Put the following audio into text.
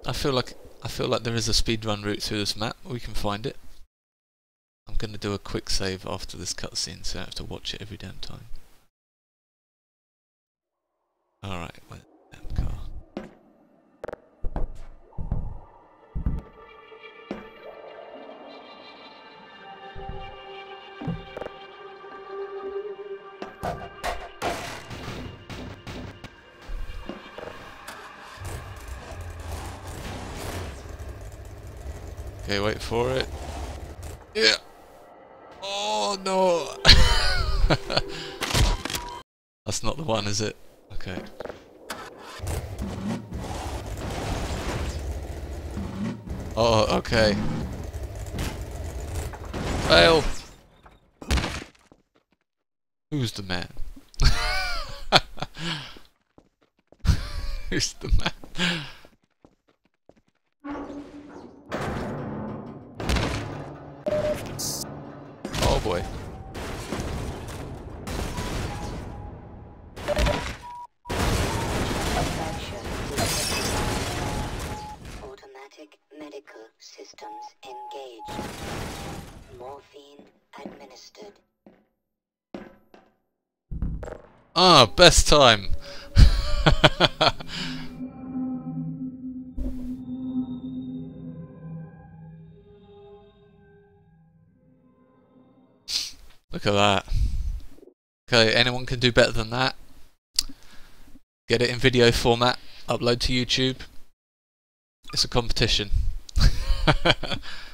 I feel like there is a speedrun route through this map. We can find it. I'm going to do a quick save after this cutscene, so I have to watch it every damn time. Alright, where's the damn car? Okay, wait for it. Yeah! Oh no! That's not the one, is it? Okay. Oh, okay. Fail! Who's the man? Who's the man? Oh boy. Automatic medical systems engaged. Morphine administered. Ah, best time. Look at that. Okay, anyone can do better than that. Get it in video format, upload to YouTube. It's a competition.